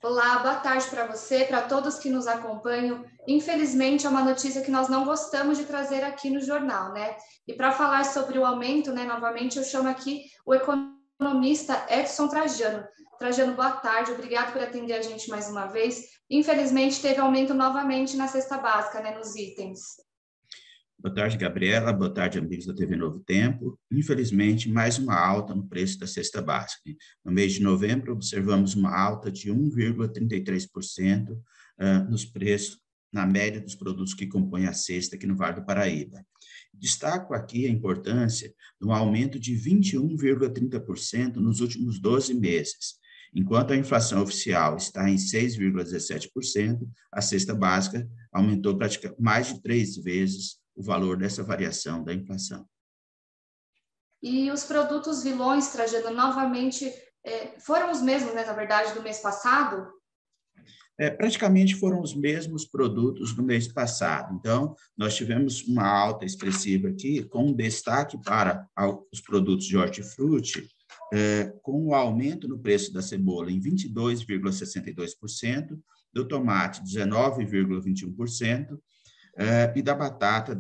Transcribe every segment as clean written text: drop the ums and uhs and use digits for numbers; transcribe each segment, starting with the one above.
Olá, boa tarde para você, para todos que nos acompanham. Infelizmente, é uma notícia que nós não gostamos de trazer aqui no jornal, né? E para falar sobre o aumento, né, novamente, eu chamo aqui o economista Edson Trajano. Trajano, boa tarde, obrigado por atender a gente mais uma vez. Infelizmente, teve aumento novamente na cesta básica, né, nos itens. Boa tarde, Gabriela. Boa tarde, amigos da TV Novo Tempo. Infelizmente, mais uma alta no preço da cesta básica. No mês de novembro, observamos uma alta de 1,33% nos preços, na média dos produtos que compõem a cesta aqui no Vale do Paraíba. Destaco aqui a importância de um aumento de 21,30% nos últimos 12 meses. Enquanto a inflação oficial está em 6,17%, a cesta básica aumentou praticamente mais de 3 vezes o valor dessa variação da inflação. E os produtos vilões, Trajano, novamente foram os mesmos, né, na verdade, do mês passado? Praticamente foram os mesmos produtos do mês passado. Então, nós tivemos uma alta expressiva aqui, com destaque para os produtos de hortifruti, com o aumento no preço da cebola em 22,62%, do tomate 19,21%, e da batata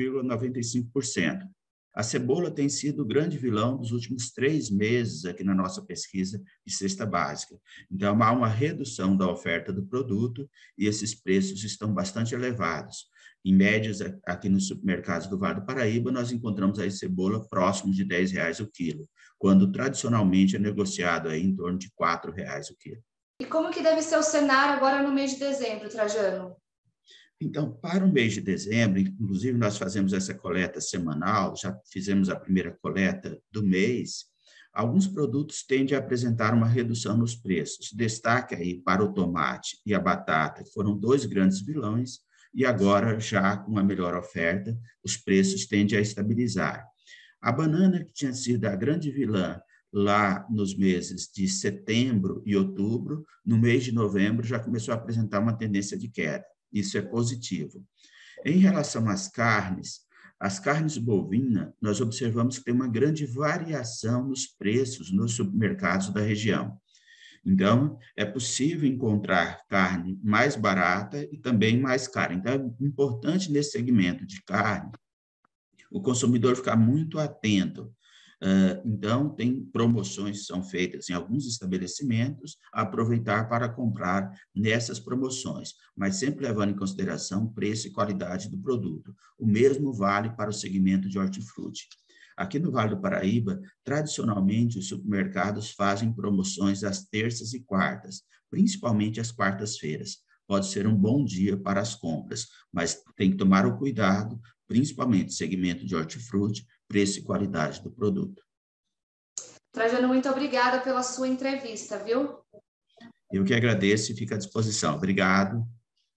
10,95%. A cebola tem sido o grande vilão dos últimos 3 meses aqui na nossa pesquisa de cesta básica. Então, há uma redução da oferta do produto e esses preços estão bastante elevados. Em médias, aqui nos supermercados do Vale do Paraíba, nós encontramos a cebola próximo de R$ 10 o quilo, quando tradicionalmente é negociado aí em torno de R$ 4 o quilo. E como que deve ser o cenário agora no mês de dezembro, Trajano? Então, para o mês de dezembro, inclusive nós fazemos essa coleta semanal, já fizemos a primeira coleta do mês, alguns produtos tendem a apresentar uma redução nos preços. Destaque aí para o tomate e a batata, que foram 2 grandes vilões, e agora, já com uma melhor oferta, os preços tendem a estabilizar. A banana, que tinha sido a grande vilã lá nos meses de setembro e outubro, no mês de novembro já começou a apresentar uma tendência de queda. Isso é positivo. Em relação às carnes, as carnes bovinas, nós observamos que tem uma grande variação nos preços nos supermercados da região. Então, é possível encontrar carne mais barata e também mais cara. Então, é importante nesse segmento de carne o consumidor ficar muito atento. Então, tem promoções que são feitas em alguns estabelecimentos, aproveitar para comprar nessas promoções, mas sempre levando em consideração o preço e qualidade do produto. O mesmo vale para o segmento de hortifruti. Aqui no Vale do Paraíba, tradicionalmente, os supermercados fazem promoções às terças e quartas, principalmente às quartas-feiras. Pode ser um bom dia para as compras, mas tem que tomar o cuidado, principalmente segmento de hortifruti, preço e qualidade do produto. Trajano, muito obrigada pela sua entrevista, viu? Eu que agradeço e fico à disposição. Obrigado.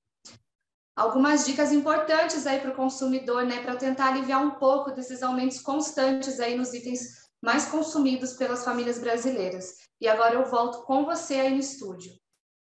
Algumas dicas importantes aí para o consumidor, né, para tentar aliviar um pouco desses aumentos constantes aí nos itens mais consumidos pelas famílias brasileiras. E agora eu volto com você aí no estúdio.